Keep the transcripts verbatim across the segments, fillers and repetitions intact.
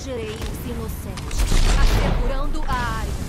Protegerei os inocentes, assegurando a área.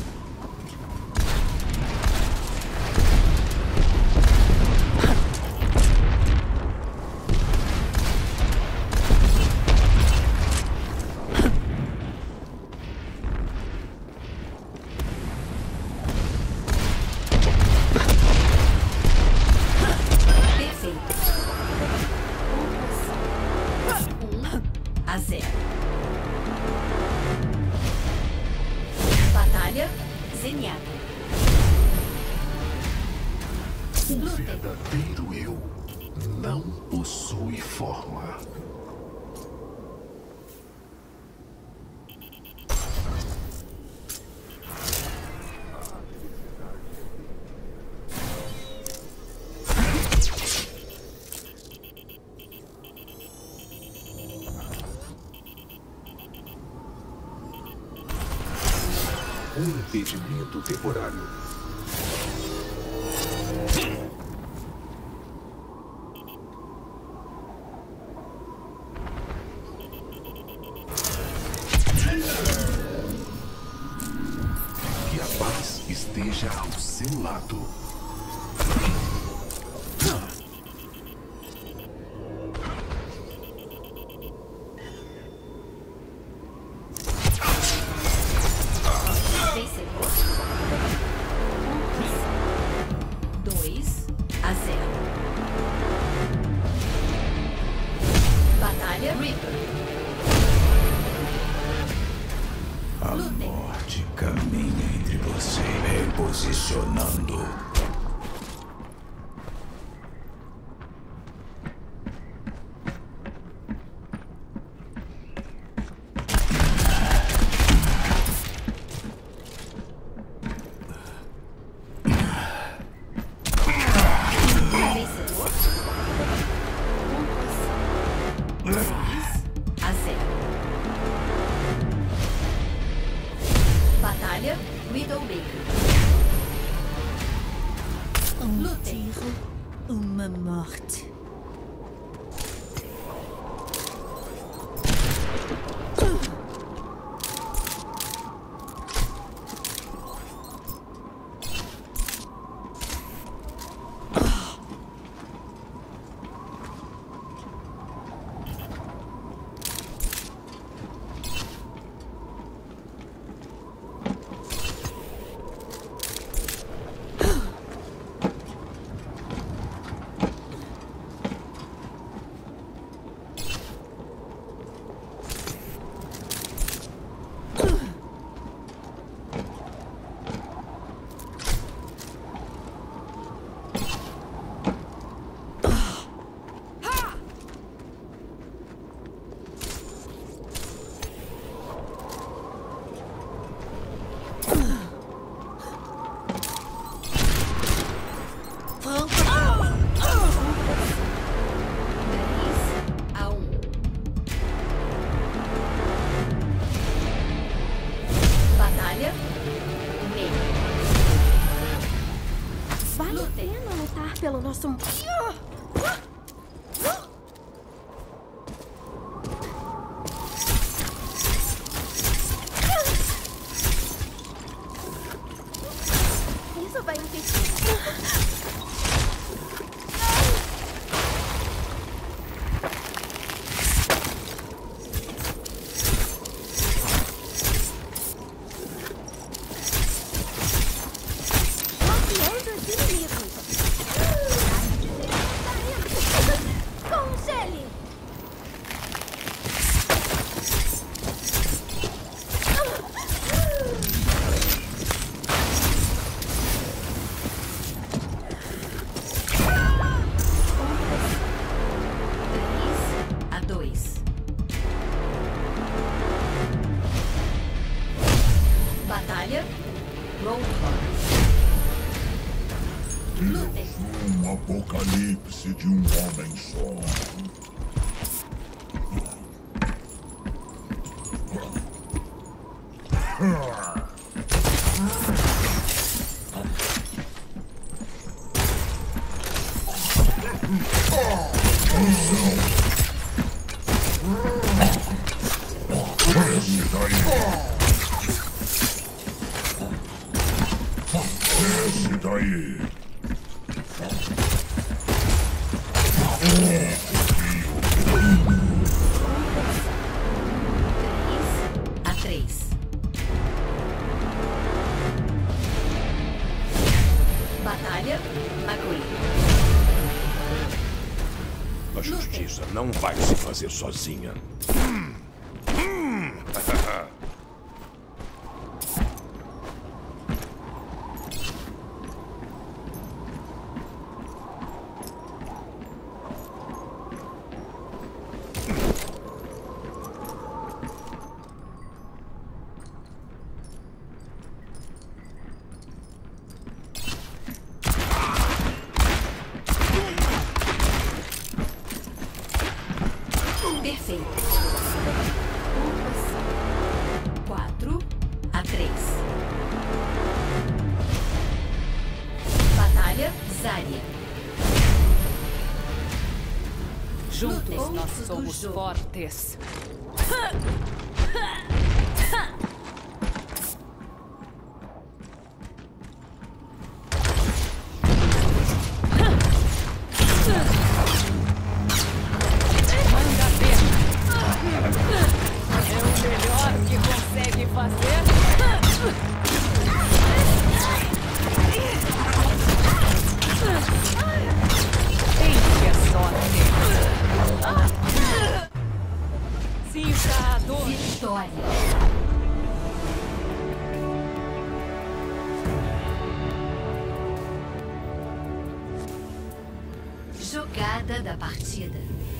O verdadeiro eu não possui forma. Um impedimento temporário. Que a paz esteja ao seu lado. A morte caminha entre você, reposicionando. Um tiro, uma morte. Vale a pena lutar pelo nosso... Isso vai impedir. Batalha Roadhog. Lutem. Um apocalipse de um homem só. Desce daí. A três. Batalha, agulha. A justiça não vai se fazer sozinha. Perfeito. Quatro a três. Batalha, Zarya. Juntos Lutem. nós Do somos jogo. fortes. Manda ver. É o melhor que consegue fazer. Tente a sorte. Sinta a dor. Vitória. Jogada da partida.